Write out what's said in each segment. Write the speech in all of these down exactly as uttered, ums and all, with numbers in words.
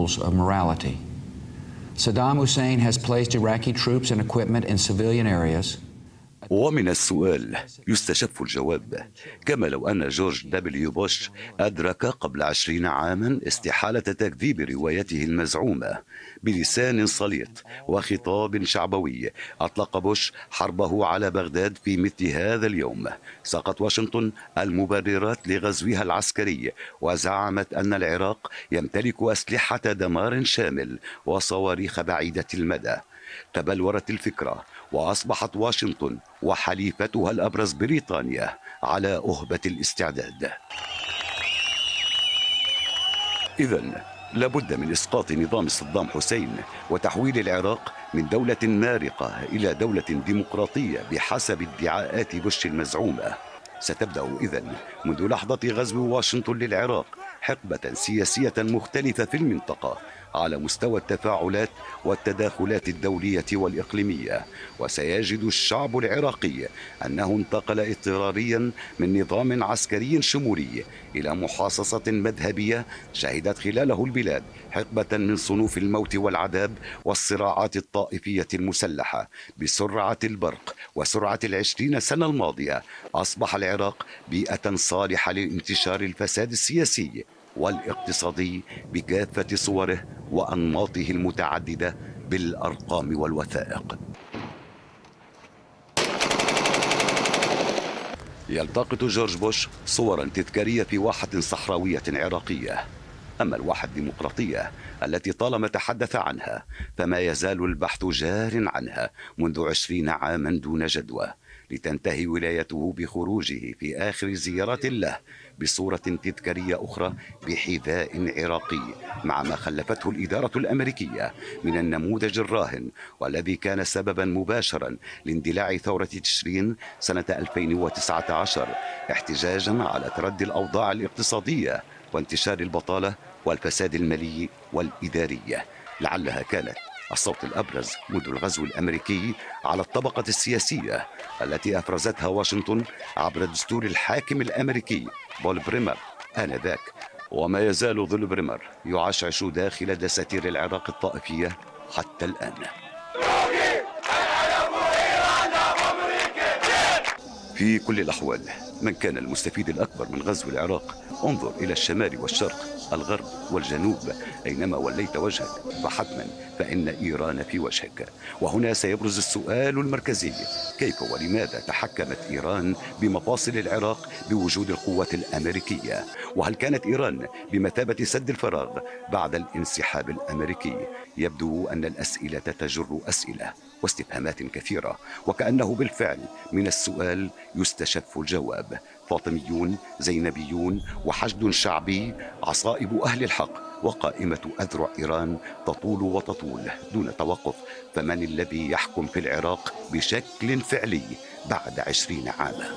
principles of morality. Saddam Hussein has placed Iraqi troops and equipment in civilian areas. ومن السؤال يستشف الجواب، كما لو أن جورج دبليو بوش أدرك قبل عشرين عاما استحالة تكذيب روايته المزعومة بلسان سليط وخطاب شعبوي. أطلق بوش حربه على بغداد في مثل هذا اليوم. ساقت واشنطن المبررات لغزوها العسكري وزعمت أن العراق يمتلك أسلحة دمار شامل وصواريخ بعيدة المدى. تبلورت الفكرة وأصبحت واشنطن وحليفتها الأبرز بريطانيا على أهبة الاستعداد. إذن لابد من إسقاط نظام صدام حسين وتحويل العراق من دولة مارقة إلى دولة ديمقراطية بحسب ادعاءات بوش المزعومة. ستبدأ إذن منذ لحظة غزو واشنطن للعراق حقبة سياسية مختلفة في المنطقة على مستوى التفاعلات والتداخلات الدولية والإقليمية. وسيجد الشعب العراقي أنه انتقل اضطراريا من نظام عسكري شمولي إلى محاصصة مذهبية شهدت خلاله البلاد حقبة من صنوف الموت والعذاب والصراعات الطائفية المسلحة بسرعة البرق وسرعة العشرين سنة الماضية. أصبح العراق بيئة صالحة لانتشار الفساد السياسي والاقتصادي بكافة صوره وأنماطه المتعددة بالأرقام والوثائق. يلتقط جورج بوش صورا تذكارية في واحة صحراوية عراقية. أما الواحة الديمقراطية التي طالما تحدث عنها فما يزال البحث جار عنها منذ عشرين عاما دون جدوى، لتنتهي ولايته بخروجه في آخر زيارات له بصورة تذكارية أخرى بحذاء عراقي مع ما خلفته الإدارة الأمريكية من النموذج الراهن والذي كان سببا مباشرا لاندلاع ثورة تشرين سنة ألفين وتسعة عشر احتجاجا على تردي الأوضاع الاقتصادية وانتشار البطالة والفساد المالي والإداري. لعلها كانت الصوت الأبرز منذ الغزو الأمريكي على الطبقة السياسية التي أفرزتها واشنطن عبر دستور الحاكم الأمريكي بول بريمر آنذاك. وما يزال ظل بريمر يعشعش داخل دساتير العراق الطائفية حتى الآن. في كل الأحوال من كان المستفيد الأكبر من غزو العراق انظر إلى الشمال والشرق الغرب والجنوب، أينما وليت وجهك فحتما فإن إيران في وجهك. وهنا سيبرز السؤال المركزي: كيف ولماذا تحكمت إيران بمفاصل العراق بوجود القوات الأمريكية؟ وهل كانت إيران بمثابة سد الفراغ بعد الانسحاب الأمريكي؟ يبدو أن الأسئلة تجر أسئلة واستفهامات كثيرة، وكأنه بالفعل من السؤال يستشف الجواب. فاطميون، زينبيون، وحشد شعبي، عصائب أهل الحق، وقائمة أذرع إيران تطول وتطول دون توقف. فمن الذي يحكم في العراق بشكل فعلي بعد عشرين عاما؟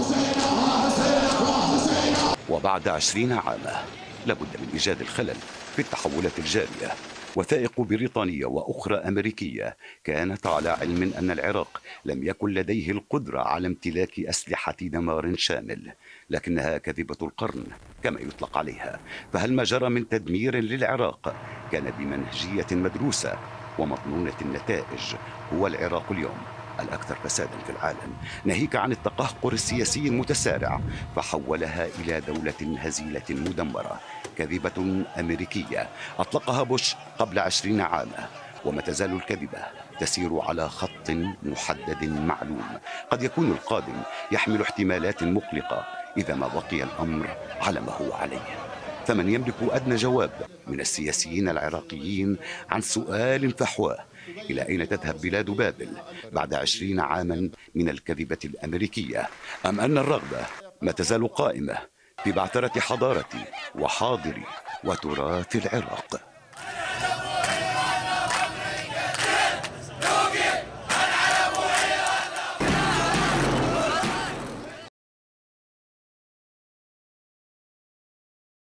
وبعد عشرين عاما لابد من إيجاد الخلل في التحولات الجارية. وثائق بريطانية وأخرى أمريكية كانت على علم أن العراق لم يكن لديه القدرة على امتلاك أسلحة دمار شامل، لكنها كذبة القرن كما يطلق عليها. فهل ما جرى من تدمير للعراق كان بمنهجية مدروسة ومضمونة النتائج؟ هو العراق اليوم الأكثر فسادا في العالم، ناهيك عن التقهقر السياسي المتسارع، فحولها إلى دولة هزيلة مدمرة. كذبة أمريكية أطلقها بوش قبل عشرين عاما، وما تزال الكذبة تسير على خط محدد معلوم. قد يكون القادم يحمل احتمالات مقلقة إذا ما بقي الأمر على ما هو عليه. فمن يملك أدنى جواب من السياسيين العراقيين عن سؤال فحواه: إلى أين تذهب بلاد بابل بعد عشرين عاما من الكذبة الأمريكية؟ أم أن الرغبة ما تزال قائمة في بعثرة حضارة وحاضر وتراث العراق؟